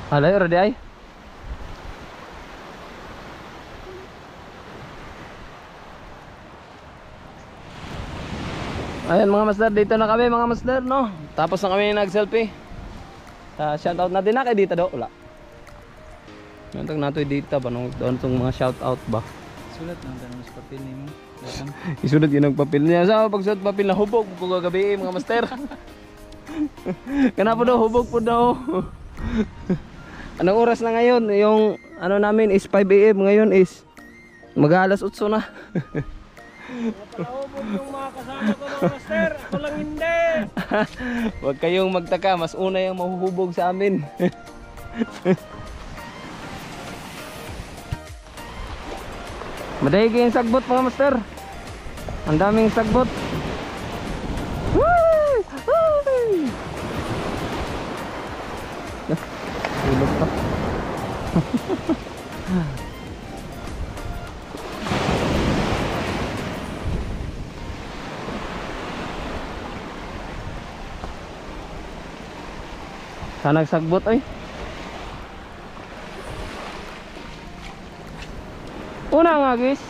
Halay ra di ay. Ayan mga master, dito na kami mga master, no? Tapos na kami nag-selfie. Shoutout natin na kay dito do. Wala. Nantag nato dito ba nung doon tong mga shoutout ba? Sulat lang tanong sa papel nimo. Isulat yun ang papel niya. Sa pagsulat papel na hubog ko kagabi mga master. Kana po daw hubog po daw. Anong oras na ngayon? Yung ano namin is 5 AM, ngayon is mag-alas 8 na. Napalahubog yung mga kasama ko mga master. Ako lang hindi. Huwag kayong magtaka, mas una yung mahuhubog sa amin. Madahig yung sagbot mga master. Ang daming sagbot. Woo! Woo! Ilog pa. Sana nagsagbot ay. Una nga guys.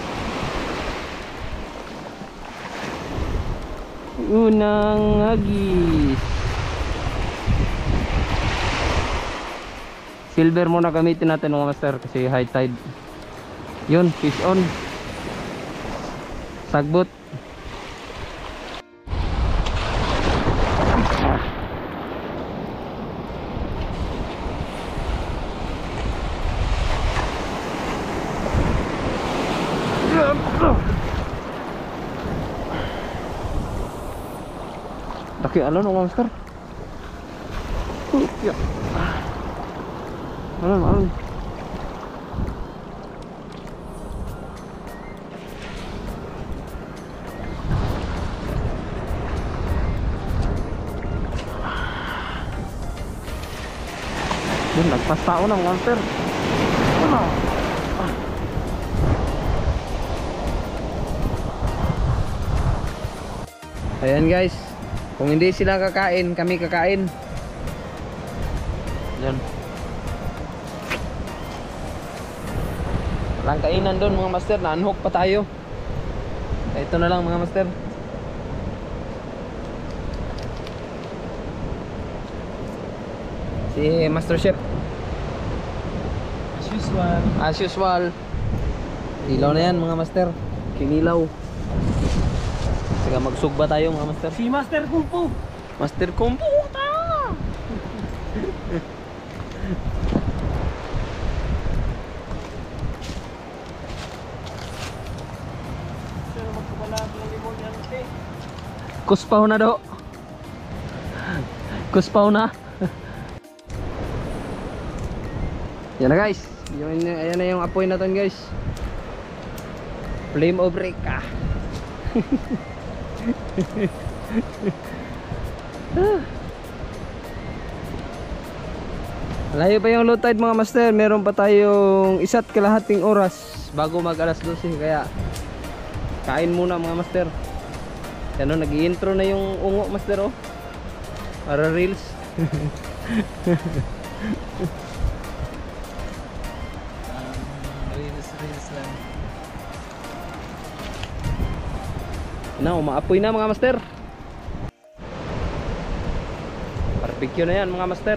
Unang agis. Silver muna gamitin natin mga master kasi high tide. Yun, fish on. Sagbot. Laki ano mga master. Ya. Ano. Nagpas tao ng monster. Ano? Ayan guys, kung hindi sila kakain, kami kakain. Ayan. Walang kainan doon mga master, na-unhook pa tayo. Ito na lang mga master. Si Master Chef. As usual. Ilaw na yan mga master. Kinilaw. Sige magsugba tayo mga master. Si Master Kung Fu. Master Kung Fu. Kuspaw na do. Kuspaw na. Yan na guys. Ayan na yung apoy natin guys. Flame of Reka. Layo pa yung low tide mga master. Meron pa tayong 1.5 oras bago mag alas 12. Kaya kain muna mga master. Ano, nag-i-intro na yung ungo master oh. Para reels. Reels lang. Na, umaapoy na mga master. Barbecue na yan mga master.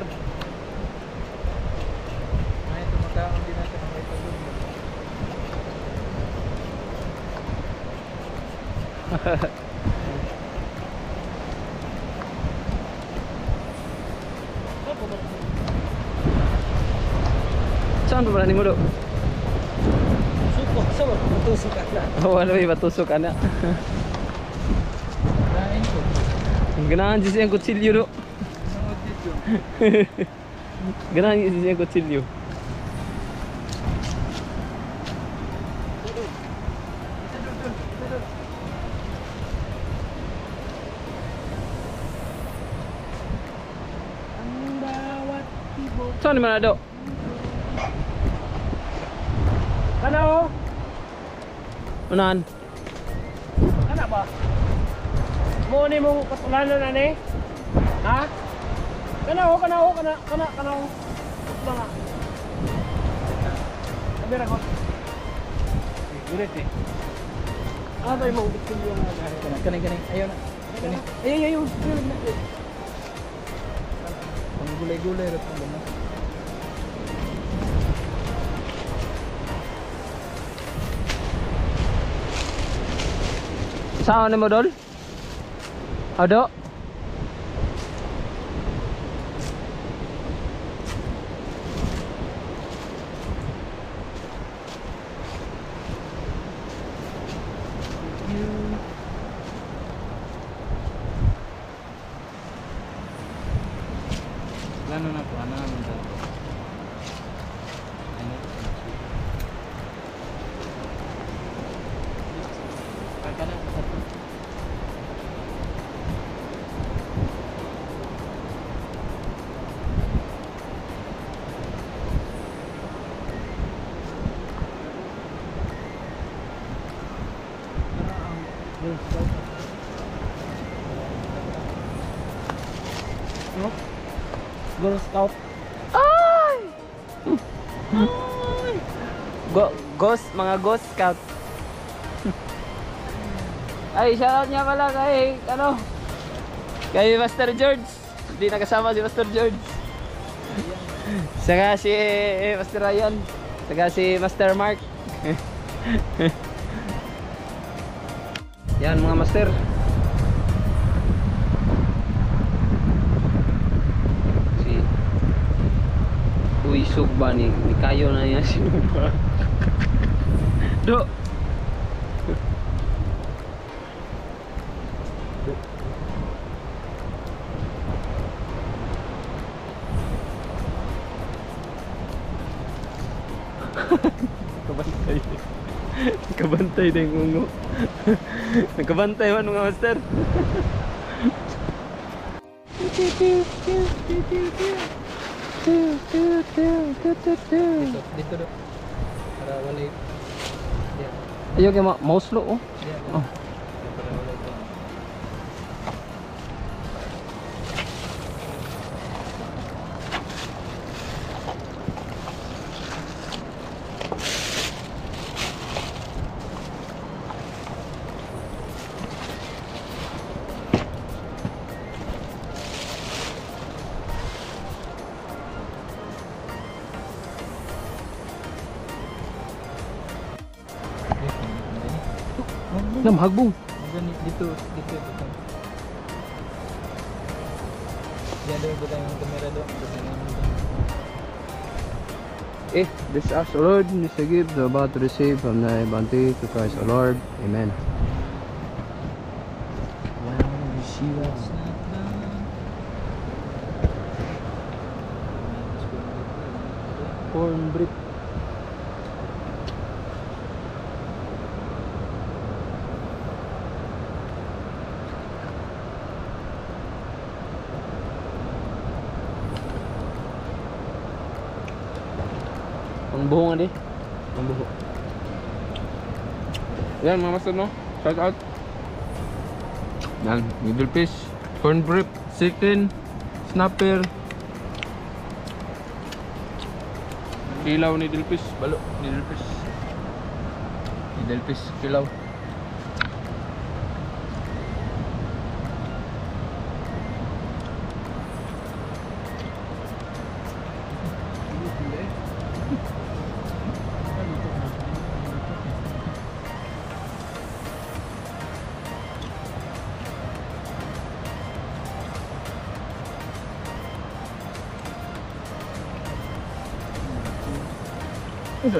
Ay, tumakaon din natin ang may pagod. Saan pa pala ni mo do? Suko, sama, matusok ka na. Oh, ano ba tusok ka na? Kain ko. Ang ganahan siya yung kutsilyo do. Sunod dito. Ganahan siya yung kutsilyo. Ang bawat tibok. Saan naman na do? Kana o? Unahan. Kana ba? Mo ni mong katulanan na ni? Ha? Kana o? mga. Sabi na ko. Gulit eh. Ano tayo mong bitin yung Kaning. Ayaw na. Kaning. Ayaw. Ang gulay-gulay rin ang gano'n. Saan mo dol? Ado? Ano na po? Ano naman dito? Girl Scout. Ay! Ghost, mga Ghost Scout. Ay, shoutout niya pala kay, kay Master George. Hindi nakasama si Master George. Saka si Master Ryan. Saka si Master Mark. Yan mga master. Si Uisog ba ni kayo na yan si Nuba. Do. Kabantay. Kabantay din yung ungo. Nagkabantay man mga master. Dito do. Para walay. Ayaw kayo mouse lo oh. Oh. Para walay to. Nam hagbong. Dito. Diyan doon kita yung kamera doon. This is the Lord, this is the gift we're about to receive from the bounty to Christ our Lord. Amen. Cornbread. Ang buho nga di. Ang buho. Yan mga master no. Shout out. Yan, middle fish, cornbread, chicken, snapper. Kilaw ni Dilfish, balo ni Dilfish. Ni Dilfish kilaw. Ito.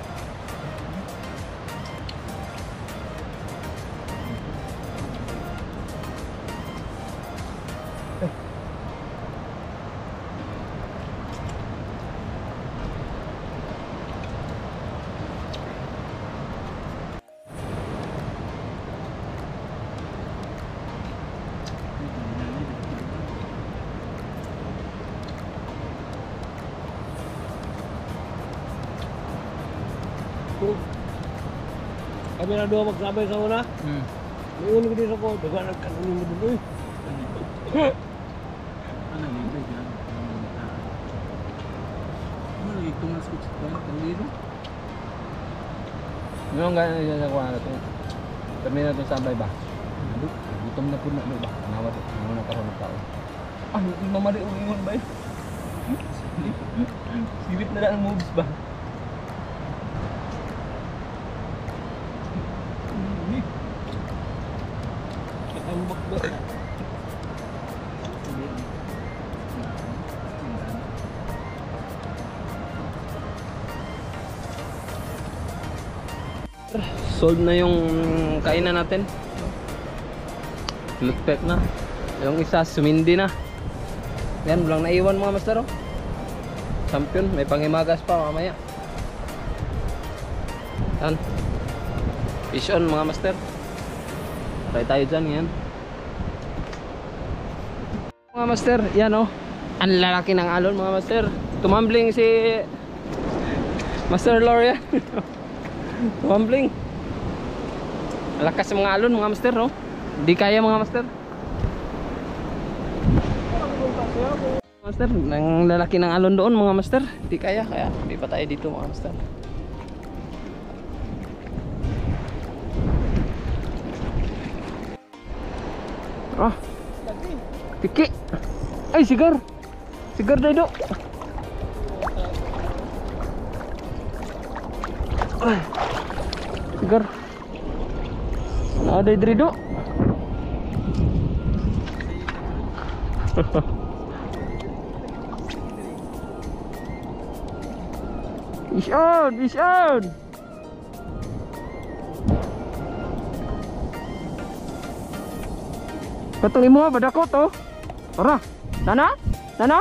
Kami na doon magsabay sa una. May ulo ko din ako. Daga nagkanunin mo doon. Ano libre dyan? tungas ko sa kanila. Ngayon nga sa kuha na ito. Kami na ito sabay ba? Gutom na po na ba? Nawat, ano na karoon ng tao. Ah, mamali umingon ba eh? Silip na lang ang moves ba? Katambak ba? Solve na yung kainan natin. Lutpek na. Yung isa sumindi na. Yan, walang naiwan mga master. Oh. Champion, may pangimagas pa mamaya. Yan. Fish on mga master. Try tayo dyan yan. Mga master, yan oh. Ang lalaki ng alon mga master. Tumambling si Master Loria. Tumambling. Malakas sa mga alon mga master no. Hindi kaya mga master. Master, ng lalaki ng alon doon mga master. Hindi kaya hindi pa tayo dito mga master. Ah, tiki. Ay sigar. Sigar dai do. Ay. Sigar. Ada diri do. Fish on, fish on. Katong imo ba dako to? Ora. Nana? Nana?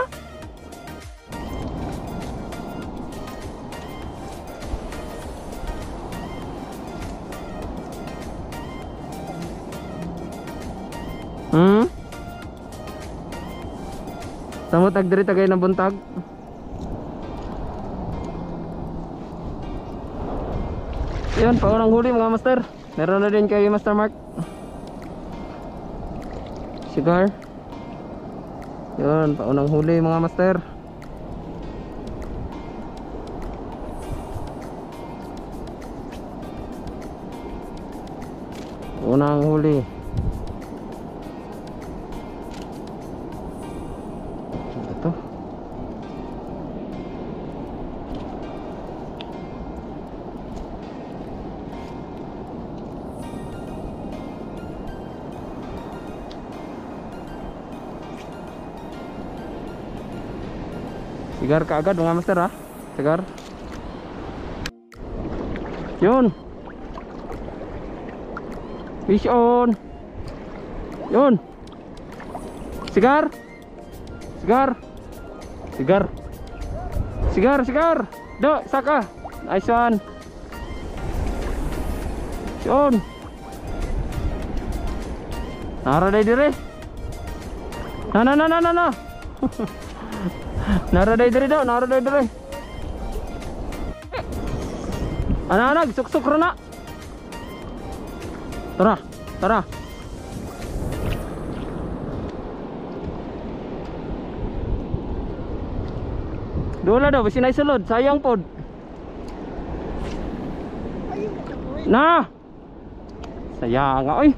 Tamo tag diri tagay ng buntag. Yun, paunang huli mga master. Meron na din kay Master Mark. Cigar. Yun, paunang huli mga master. Unang huli. Ito. Sigar kaagad mga master ha. Sigar. Yun. Fish on. Yun. Sigar. Sigar. Sigar. Sigar, sigar. Do, saka. Nice one. Fish on. Nara day dire. Na. Nara day dire daw, nara day dire. Anak-anak, suk-suk rona. Tara, tara. Dola daw, basi na isulod, sayang pod. Na. Sayang nga oy.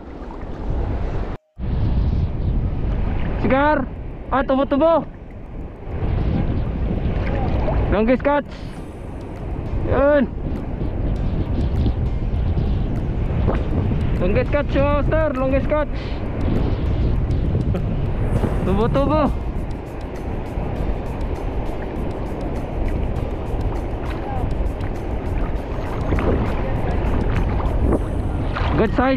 Sigar. Ah, tubo-tubo. Longest catch. Yun. Longest catch master, longest catch. Tubo-tubo. Good size.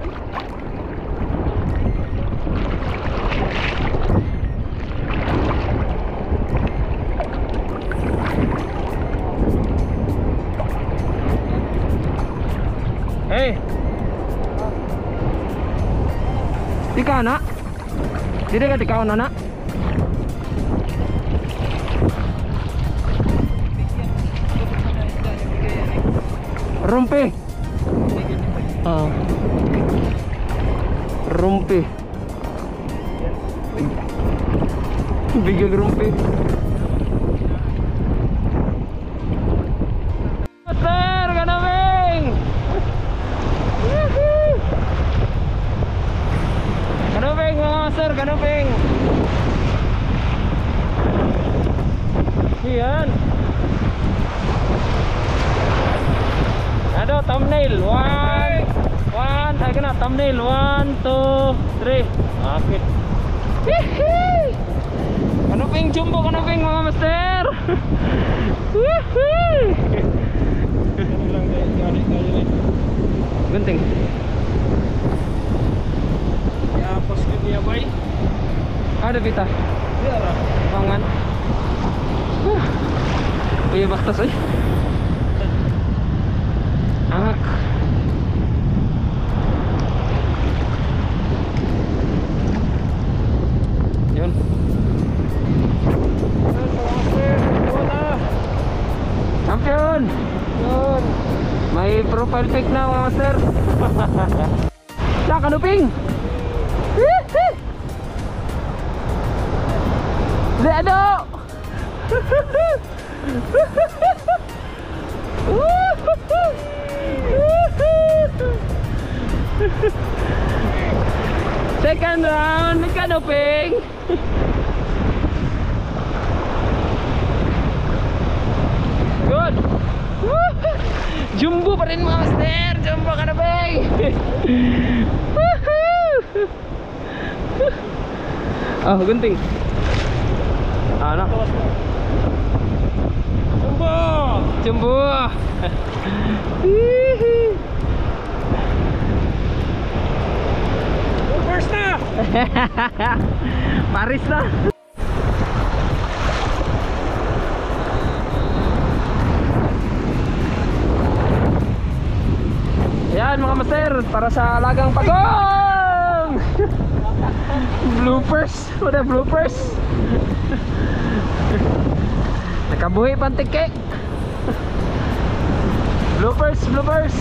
Hey. Tika na. Dili ka tikaw na na. Rumpi. Rumpi. Bigyan rumpi. ka na, thumbnail. 1, 2, 3. Akit. Kanuping jumbo, kanuping mga master. Ano lang gali. Gunting. Iapos ka niya bay. Ada kita. Biara. Pangan. Iya baktas eh. Angak. Yun. Champion. Yun. May profile pic na mga master. Sa kanuping. Leado. Second round, may kanuping. Good. Jumbo pa rin mga master. Jumbo kanuping. Ah, gunting. Anak. Jumbo. Jumbo. First na. Paris na. Yan mga master, para sa alagang pagong. Bloopers, what a bloopers. Nakabuhi pantike. Bloopers, bloopers.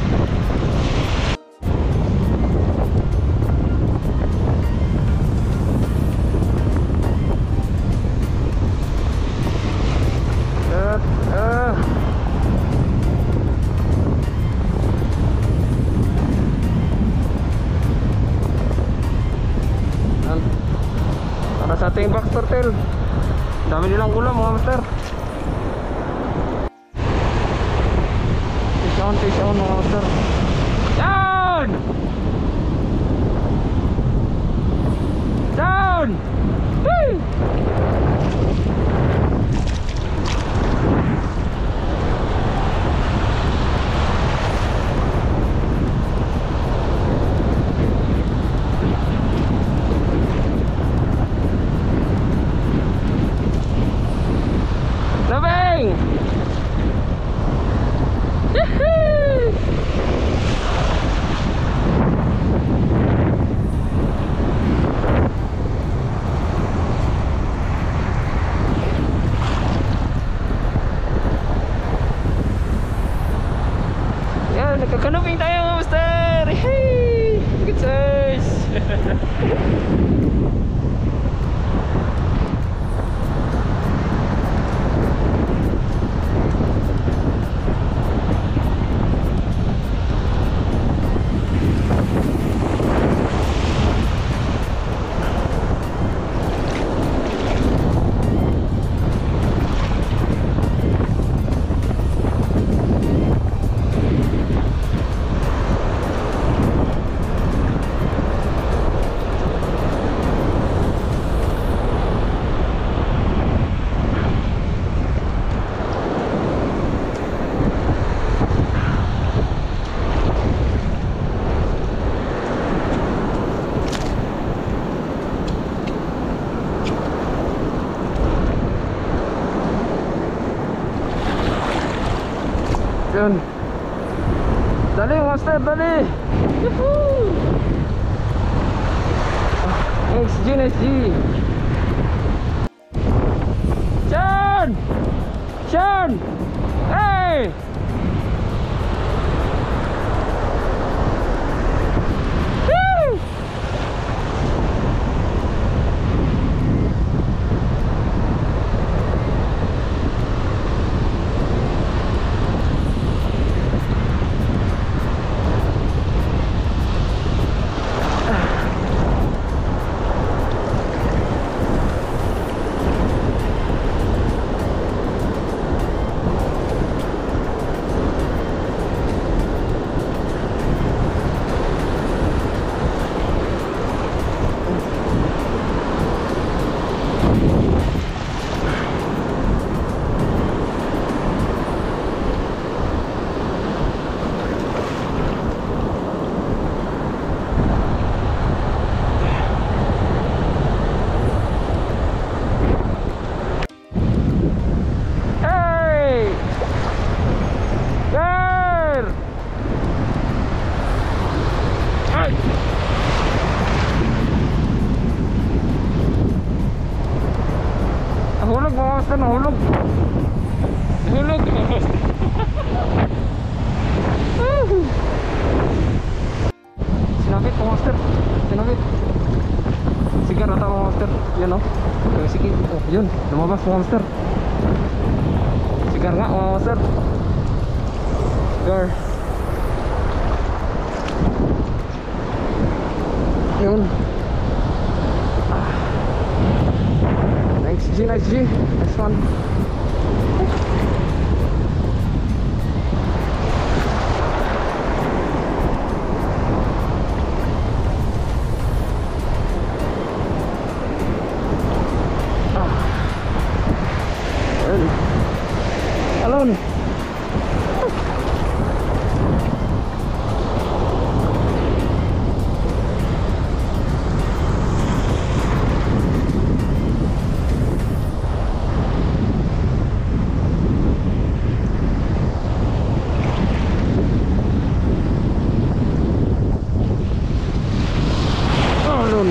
Para sa ating box turtle. Dami nilang ulam mga master. Fish on mga master. Down! Down! Woo! Labing! Yan, nagkakanuping tayo mga master. Hey! Good size. Yun. Dali master, dali. Yuhuu. SG, SG. Sean! Sean! Hey! Woo! nahulog. Nahulog. Sinapit mga master. Sinapit. Sigar ata mga master. Yan o. Sige. Oh, yun. Lumabas mga master. Sigar nga mga master. Sigar. Yun. Nice G, nice G. Nice one. Alon. Alon.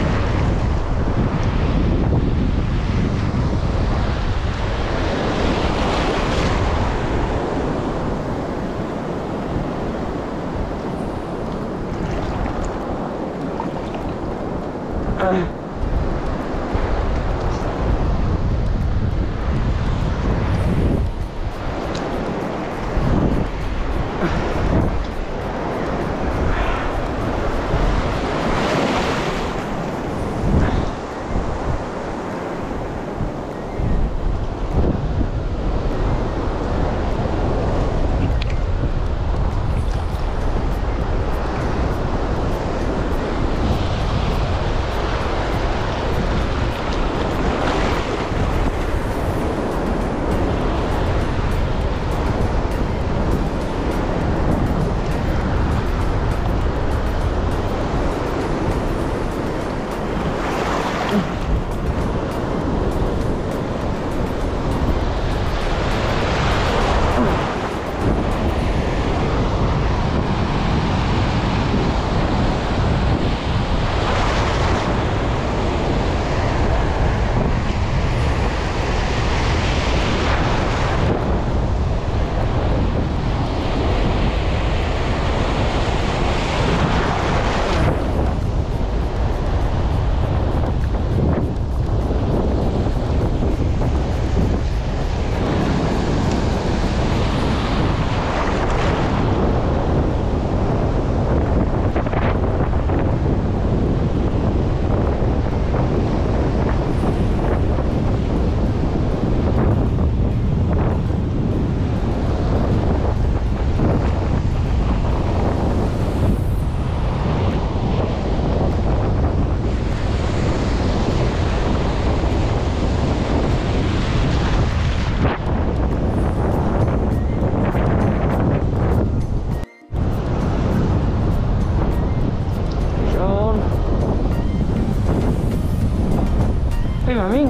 Maming.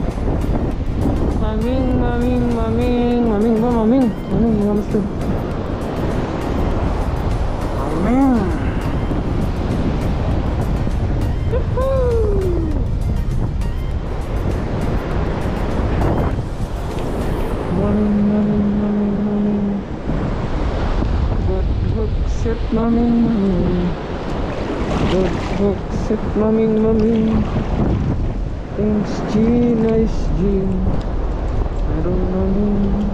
Maming ba maming? Maming mga master. Maming. Maming. Good hook set maming. Good hook set maming. Thanks G, nice G. I don't know.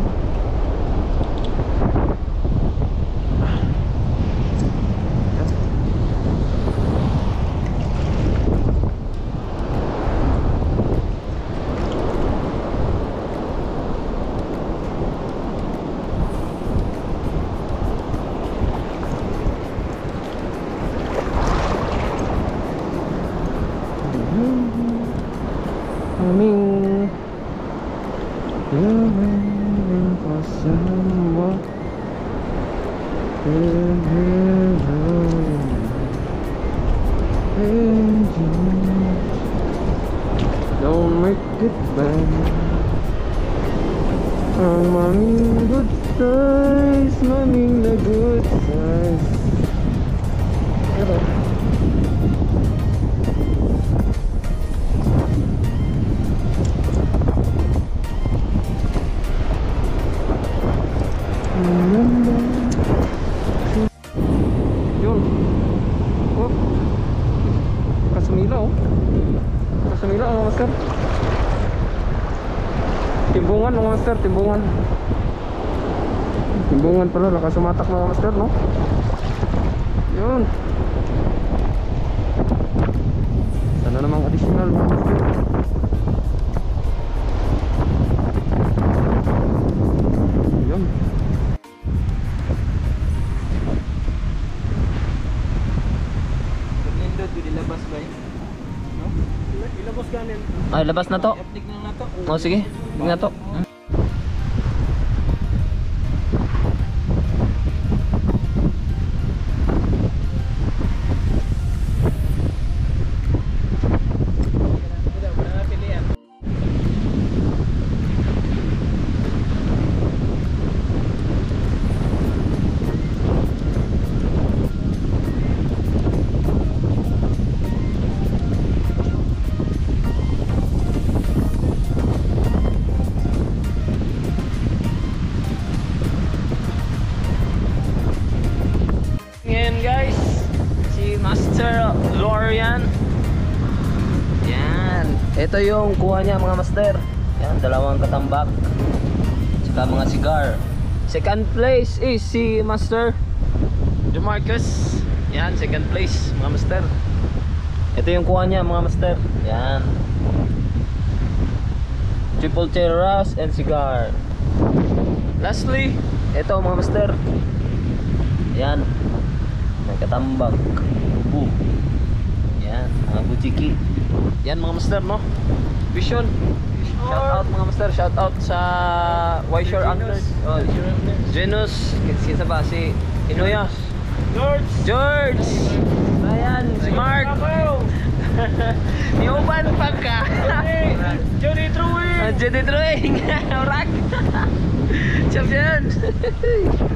Maming. Don't make it bad. Maming good size, maming the good size. Sumila oh. Sumila mga master. Timbungan mga master, timbungan. Timbungan pala, nakasumatak mga master no. Yun. Sana namang additional mga master. Yun. Nindot di labas ba? No? Ilabas ganin. Ay, labas na to. Update na nato. Oh, sige. Tingnan to. Ngayon guys, si Master Lorian. Yan. Ito yung kuha niya mga master. Yan, dalawang katambak. Tsaka mga cigar. Second place is si Master Demarcus. Yan, second place mga master. Ito yung kuha niya mga master. Yan. Triple terrace and cigar. Lastly, ito mga master. Yan. May katambak. Ubu. Yan, mga butiki. Yan mga master no. Vision. Shout out mga master, shout out sa Wyshore Anglers. Oh, Genus. Kinsa ba si Inuyas? George. Ayan, si Mark. Yuban pa ka. Jody Truing. Jedi Drawing. Orak. Champion.